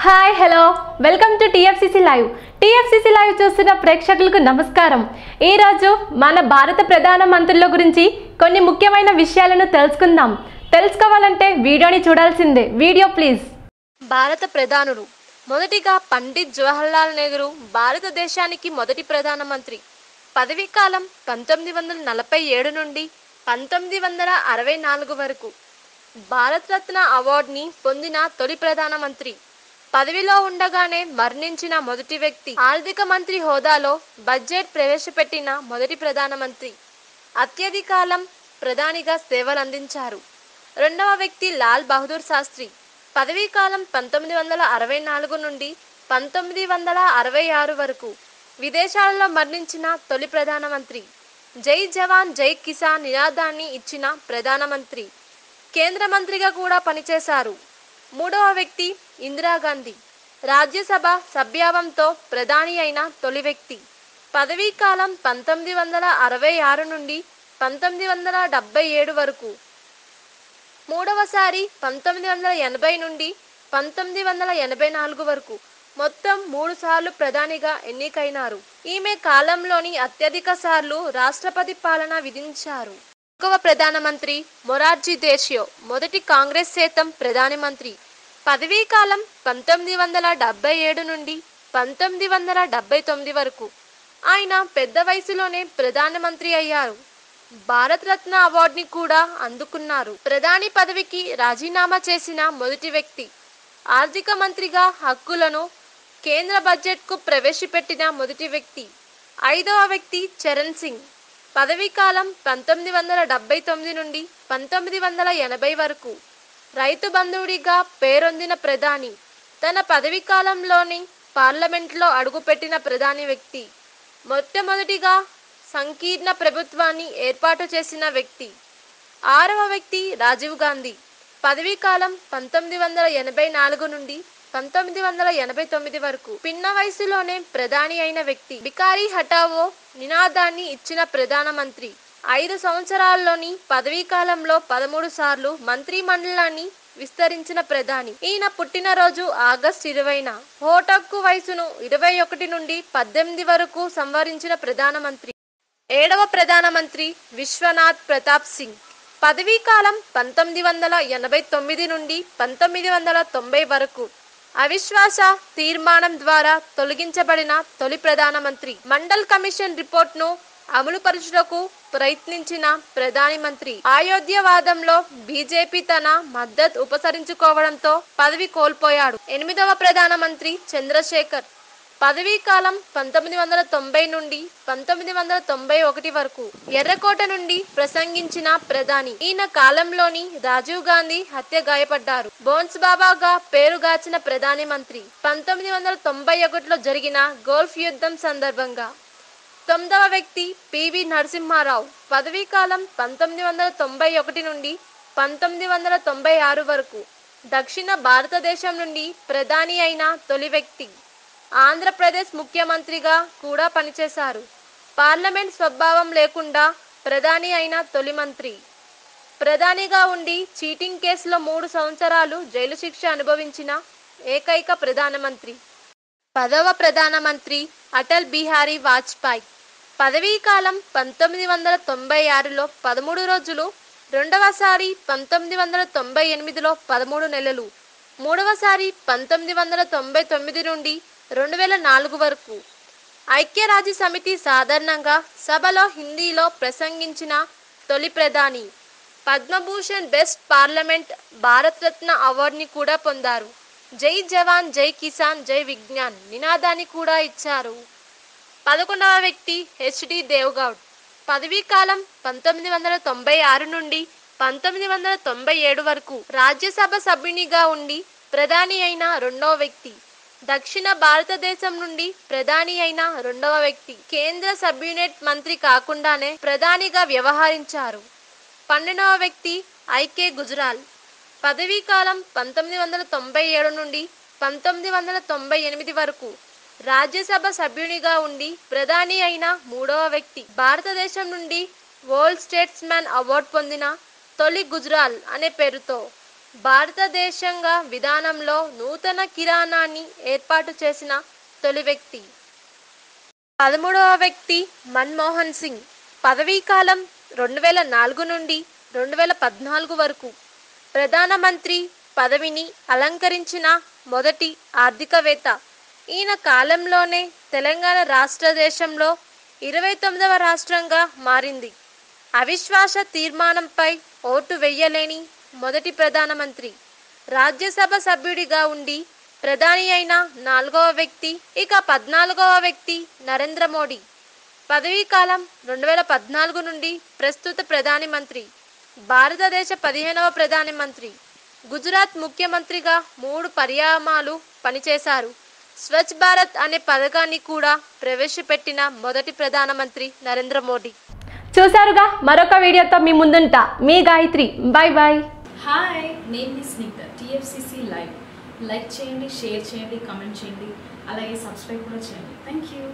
Hi hello welcome to TFCC live. TFCC live చూస్తున్న ప్రేక్షకులకు నమస్కారం. ఈరోజు మన భారత ప్రధాన మంత్రుల గురించి కొన్ని ముఖ్యమైన విషయాలను తెలుసుకోవాలంటే వీడియోని చూడాల్సిందే. Video please. భారత ప్రధానులు మొదటిగా పండిత్ జవహర్లాల్ నెహ్రూ భారతదేశానికి మొదటి ప్రధానమంత్రి. పదవీ కాలం 1947 నుండి 1964 వరకు. భారతరత్న అవార్డుని పొందిన తొలి ప్రధానమంత్రి. పదవిలో ఉండగానే మరణించిన మొదటి వ్యక్తి. ఆర్థిక మంత్రి హోదాలో బడ్జెట్ ప్రవేశపెట్టిన మొదటి ప్రధానమంత్రి. అత్యధిక కాలం ప్రధానిగా సేవలందించారు. రెండవ వ్యక్తి లాల్ బహదూర్ శాస్త్రి. పదవీ కాలం 1964 నుండి 1966 వరకు. విదేశాలలో మరణించిన తొలి ప్రధానమంత్రి. జై జవాన్ జై కిసాన్ నినాదాన్ని ఇచ్చిన ప్రధానమంత్రి. కేంద్ర మంత్రిగా కూడా పనిచేశారు. మూడవ వ్యక్తి ఇందిరాగాంధీ. రాజ్యసభ సభ్యత్వంతో ప్రధాని అయిన తొలి వ్యక్తి. పదవీ కాలం 1966 నుండి 1977 వరకు. మూడవసారి 1980 నుండి 1984 వరకు. మొత్తం 3 సార్లు ప్రధానిగా ఎన్నికైనారు. ఈమె కాలంలోని అత్యధిక సార్లు రాష్ట్రపతి పాలన విధించారు. ఇంకొక ప్రధానమంత్రి మొరార్జీ దేశాయ్. మొదటి కాంగ్రెసేతర ప్రధానమంత్రి. పదవీ కాలం 1977 నుండి 1979 వరకు. ఆయన పెద్ద వయసులోనే ప్రధానమంత్రి అయ్యారు. భారతరత్న అవార్డుని కూడా అందుకున్నారు. ప్రధాని పదవికి రాజీనామా చేసిన మొదటి వ్యక్తి. ఆర్థిక మంత్రిగా హక్కులను కేంద్ర బడ్జెట్కు ప్రవేశపెట్టిన మొదటి వ్యక్తి. ఐదవ వ్యక్తి చరణ్ సింగ్. పదవీ కాలం 1979 నుండి 1980 వరకు. రైతు బంధువుడిగా పేరొందిన ప్రధాని. తన పదవీ కాలంలోని పార్లమెంట్లో అడుగుపెట్టిన ప్రధాని వ్యక్తి. మొట్టమొదటిగా సంకీర్ణ ప్రభుత్వాన్ని ఏర్పాటు చేసిన వ్యక్తి. ఆరవ వ్యక్తి రాజీవ్ గాంధీ. పదవీ కాలం 1984 నుండి 1989 వరకు. పిన్న వయసులోనే ప్రధాని అయిన వ్యక్తి. బికారీ హటావో నినాదాన్ని ఇచ్చిన ప్రధానమంత్రి. 5 సంవత్సరాల్లోని పదవీ కాలంలో 13 సార్లు మంత్రి మండలాన్ని విస్తరించిన ప్రధాని. ఈయన పుట్టినరోజు ఆగస్టు 20న. ఓటక్కు వయసును 21 నుండి 18 వరకు సంవరించిన ప్రధానమంత్రి. 7వ ప్రధానమంత్రి విశ్వనాథ్ ప్రతాప్ సింగ్. పదవీ కాలం 1989 నుండి 1990 వరకు. అవిశ్వాస తీర్మానం ద్వారా తొలగించబడిన తొలి ప్రధానమంత్రి. మండల్ కమిషన్ రిపోర్ట్ను అమలుపరచుటకు ప్రయత్నించిన ప్రధానమంత్రి. అయోధ్యవాదంలో బీజేపీ తన మద్దతు ఉపసరించుకోవడంతో పదవి కోల్పోయాడు. 8వ ప్రధానమంత్రి చంద్రశేఖర్. పదవీ కాలం 1990 నుండి 1991 వరకు. ఎర్రకోట నుండి ప్రసంగించిన ప్రధాని. ఈయన కాలంలోని రాజీవ్ గాంధీ హత్య గాయపడ్డారు. బోన్స్ బాబాగా పేరుగాచిన ప్రధాని మంత్రి. 1991లో జరిగిన గల్ఫ్ యుద్ధం సందర్భంగా. 9వ వ్యక్తి పివి నరసింహారావు. పదవీ కాలం 1991 నుండి 1996 వరకు. దక్షిణ భారతదేశం నుండి ప్రధాని అయిన తొలి వ్యక్తి. ఆంధ్రప్రదేశ్ ముఖ్యమంత్రిగా కూడా పనిచేశారు. పార్లమెంట్ స్వభావం లేకుండా ప్రధాని అయిన తొలి మంత్రి. ప్రధానిగా ఉండి చీటింగ్ కేసులో 3 సంవత్సరాలు జైలు శిక్ష అనుభవించిన ఏకైక ప్రధానమంత్రి. 10వ ప్రధానమంత్రి అటల్ బిహారీ వాజ్పేయి. పదవీ కాలం 1996లో 13 రోజులు. రెండవసారి 1998లో 13 నెలలు. మూడవసారి 1999 నుండి 2004 వరకు. ఐక్యరాజ్య సమితి సాధారణంగా సభలో హిందీలో ప్రసంగించిన తొలి ప్రధాని. పద్మభూషణ్, బెస్ట్ పార్లమెంట్, భారతరత్న అవార్డుని కూడా పొందారు. జై జవాన్ జై కిసాన్ జై విజ్ఞాన్ నినాదాన్ని కూడా ఇచ్చారు. 11వ వ్యక్తి హెచ్డి దేవగౌడ్. పదవీ కాలం 1996 నుండి 1997 వరకు. రాజ్యసభ సభ్యునిగా ఉండి ప్రధాని అయిన రెండవ వ్యక్తి. దక్షిణ భారతదేశం నుండి ప్రధాని అయిన రెండవ వ్యక్తి. కేంద్ర సభ్యునేట్ మంత్రి కాకుండానే ప్రధానిగా వ్యవహరించారు. 12వ వ్యక్తి ఐకే గుజరాల్. పదవీ కాలం 1997 నుండి 1998 వరకు. రాజ్యసభ సభ్యునిగా ఉండి ప్రధాని అయిన మూడవ వ్యక్తి. భారతదేశం నుండి వరల్డ్ స్టేట్స్మన్ అవార్డు పొందిన తొలి గుజరాల్ అనే పేరుతో. భారతదేశంగా విధానంలో నూతన కిరాణాన్ని ఏర్పాటు చేసిన తొలి వ్యక్తి. 13వ వ్యక్తి మన్మోహన్ సింగ్. పదవీకాలం 2004 నుండి 2014 వరకు ప్రధానమంత్రి పదవిని అలంకరించిన మొదటి ఆర్థికవేత్త. ఈయన కాలంలోనే తెలంగాణ రాష్ట్ర దేశంలో 29వ రాష్ట్రంగా మారింది. అవిశ్వాస తీర్మానంపై ఓటు వెయ్యలేని మొదటి ప్రధానమంత్రి. రాజ్యసభ సభ్యుడిగా ఉండి ప్రధాని అయిన 4వ వ్యక్తి. ఇక 14వ వ్యక్తి నరేంద్ర మోడీ. పదవీకాలం 2014 నుండి ప్రస్తుత ప్రధాని మంత్రి. భారతదేశ 15వ ప్రధాని మంత్రి. గుజరాత్ ముఖ్యమంత్రిగా 3 పర్యాయాలు పనిచేశారు. స్వచ్ఛ భారత్ అనే పథకాన్ని కూడా ప్రవేశపెట్టిన మొదటి ప్రధానమంత్రి నరేంద్ర మోడీ. చూసారుగా, మరొక వీడియోతో మీ ముందుంటా. మీ గాయత్రి. Bye bye. హాయ్, నేను మీ స్నిగ్ధ. టీఎఫ్సిసి లైవ్ లైక్ చేయండి, షేర్ చేయండి, కామెంట్ చేయండి, అలాగే సబ్స్క్రైబ్ కూడా చేయండి. Thank you.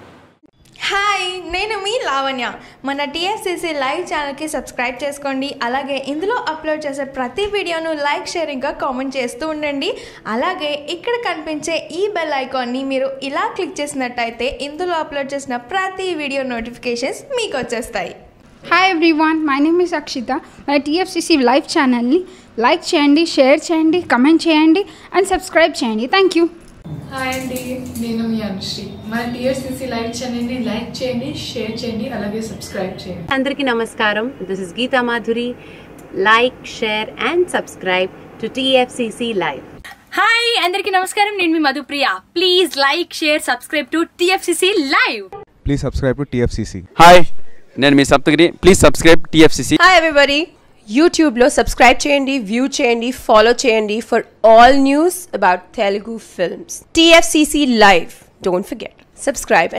హాయ్, నేను మీ లావణ్య. మన టీఎఫ్సిసి లైవ్ ఛానల్కి సబ్స్క్రైబ్ చేసుకోండి. అలాగే ఇందులో అప్లోడ్ చేసే ప్రతి వీడియోను లైక్, షేర్ ఇంకా కామెంట్ చేస్తూ ఉండండి. అలాగే ఇక్కడ కనిపించే ఈ బెల్ ఐకాన్ని మీరు ఇలా క్లిక్ చేసినట్టయితే ఇందులో అప్లోడ్ చేసిన ప్రతి వీడియో నోటిఫికేషన్స్ మీకు వచ్చేస్తాయి. Hi everyone, my name is Akshitha. మన టీఎఫ్సిసి లైవ్ ఛానల్ని లైక్ చేయండి, షేర్ చేయండి, కమెంట్ చేయండి అండ్ సబ్స్క్రైబ్ చేయండి. Thank you. హాయ్ అండి, నేను మీ అనుశ్రీ. మన టీఎఫ్సిసి లైవ్ ఛానల్ని లైక్ చేయండి, షేర్ చేయండి, అలాగే సబ్స్క్రైబ్ చేయండి. అందరికీ నమస్కారం. This is Geetha Madhuri. Like, share and subscribe to TFCC live. Hi, అందరికీ నమస్కారం. నేను మీ Madhupriya. Please like, share, subscribe to TFCC live. Please subscribe to TFCC. Hi, నేను మీ Saptagiri. Please subscribe TFCC. Hi everybody, యూట్యూబ్లో సబ్స్క్రైబ్ చేయండి, వ్యూ చేయండి, ఫాలో చేయండి for all news about Telugu films. TFCC live. Don't forget, subscribe.